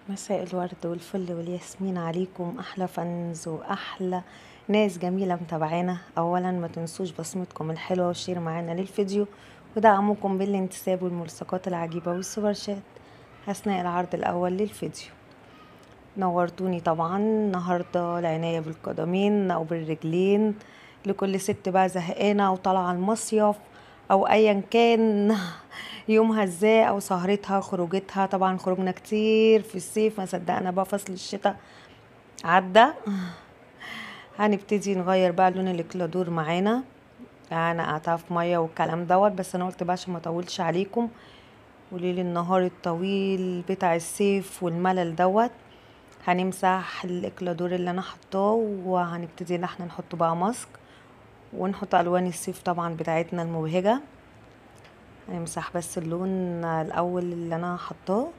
مساء الورد والفل والياسمين عليكم، احلى فنز واحلى ناس جميله متابعانا. اولا ما تنسوش بصمتكم الحلوه والشير معانا للفيديو ودعمكم بالانتساب والملصقات العجيبه والسوبر شات اثناء العرض الاول للفيديو. نورتوني طبعا النهارده. العنايه بالقدمين او بالرجلين لكل ست بقى زهقانه او طالعه المصيف او ايا كان يومها ازاي او سهرتها خروجتها. طبعا خروجنا كتير في الصيف، ما صدقنا بقى فصل الشتاء عدى. هنبتدي نغير بقى لون الاكلادور معانا. انا قعدتها في ميه والكلام دوت، بس انا قلت بقى عشان ما اطولش عليكم وليل النهار الطويل بتاع الصيف والملل دوت، هنمسح الاكلادور اللي انا حطاه وهنبتدي ان احنا نحط بقى ماسك ونحط الوان الصيف طبعا بتاعتنا المبهجه. هنمسح بس اللون الاول اللي انا حطاه.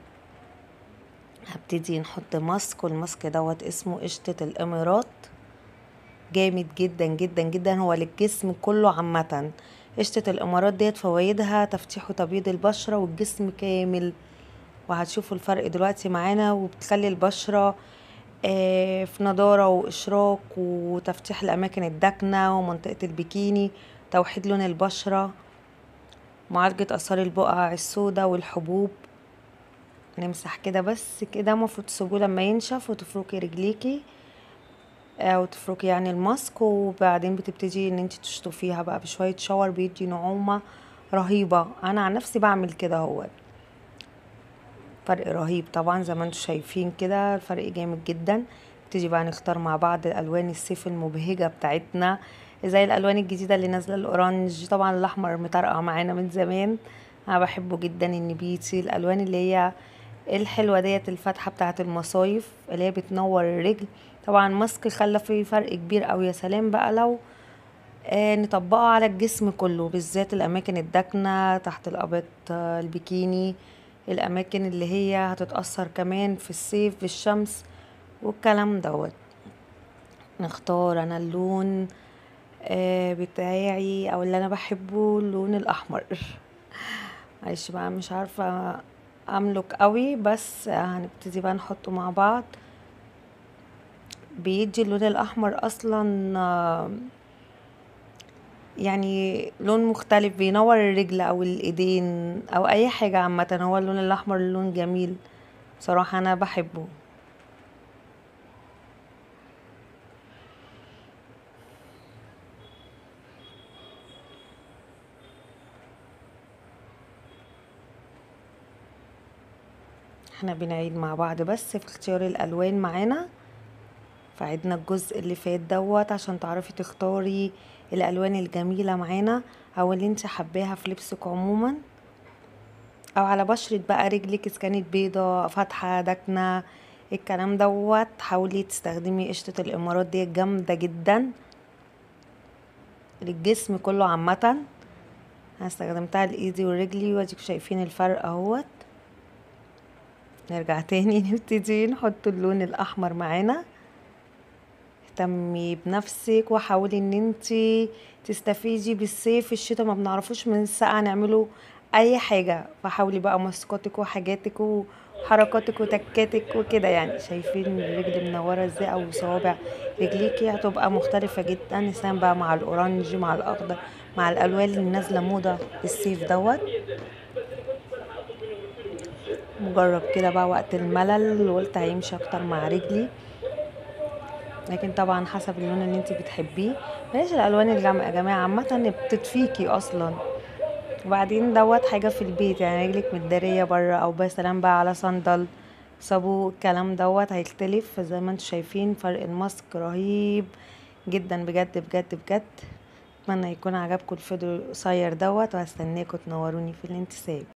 هبتدي نحط ماسك، والماسك دوت اسمه قشطة الامارات، جامد جدا جدا جدا، هو للجسم كله عامة. قشطة الامارات ديت فوائدها تفتيح وتبييض البشرة والجسم كامل، وهتشوفوا الفرق دلوقتي معانا. وبتخلي البشرة في نضارة وإشراق وتفتيح الأماكن الداكنة ومنطقة البيكيني، توحيد لون البشرة، معالجة آثار البقع السوداء والحبوب. نمسح كده بس كده، المفروض تسيبوه لما ينشف وتفركي رجليكي او تفركي يعني الماسك، وبعدين بتبتدي ان انت تشطفيها بقى بشويه شاور، بيدي نعومه رهيبه. انا عن نفسي بعمل كده، هو فرق رهيب طبعا زي ما انتم شايفين كده، الفرق جامد جدا. نبتدي بقى نختار مع بعض الالوان الصيف المبهجه بتاعتنا، زي الالوان الجديده اللي نازله، الاورانج طبعا، الاحمر مطرقع معانا من زمان، انا بحبه جدا. النبيتي، الالوان اللي هي الحلوه ديت، الفاتحه بتاعه المصايف اللي هي بتنور الرجل. طبعا ماسك خلى فيه فرق كبير قوي. يا سلام بقى لو نطبقه على الجسم كله، بالذات الاماكن الداكنه تحت الابط، البيكيني، الاماكن اللي هي هتتاثر كمان في الصيف بالشمس والكلام دوت. نختار انا اللون بتاعي او اللي انا بحبه، اللون الاحمر. معلش بقى مش عارفه املك قوي، بس هنبتدي بقى نحطه مع بعض. بيدي اللون الاحمر اصلا يعني لون مختلف، بينور الرجل او الايدين او اي حاجه عامه. هو اللون الاحمر لون جميل بصراحه، انا بحبه. احنا بنعيد مع بعض بس في اختيار الالوان معانا، فعدنا الجزء اللي فات دوت عشان تعرفي تختاري الالوان الجميله معانا او اللي انت حباها في لبسك عموما، او على بشرة بقى رجلك اذا كانت بيضة فاتحة داكنة الكلام دوت. حاولي تستخدمي قشطة الامارات دي، جامدة جدا للجسم كله عامة. انا استخدمتها لايدي ورجلي واديكم شايفين الفرق اهوت. نرجع تاني نبتدي نحط اللون الاحمر معانا. اهتمي بنفسك وحاولي ان انتي تستفيدي بالصيف. الشتاء ما بنعرفوش من السقعة نعمله اي حاجة، فحاولي بقى ماسكاتك وحاجاتك وحركاتك وتكاتك وكده. يعني شايفين الرجل منورة ازاي او صوابع رجليكي هتبقى مختلفة جدا. نسام بقى مع الاورنج مع الاخضر مع الالوان اللي نازلة موضة الصيف دوت. مجرب كده بقى وقت الملل وقلت هيمشي اكتر مع رجلي، لكن طبعا حسب اللون اللي انت بتحبيه. بلاش الالوان الغامقه يا جماعه، عامه بتتفيكي اصلا. وبعدين دوت حاجه في البيت، يعني رجلك متداريه بره او مثلا بقى على صندل صابو الكلام دوت هيختلف. فزي ما انتم شايفين فرق الماسك رهيب جدا بجد بجد بجد. اتمنى يكون عجبكم الفيديو القصير دوت، وهستناكم تنوروني في الانتساب.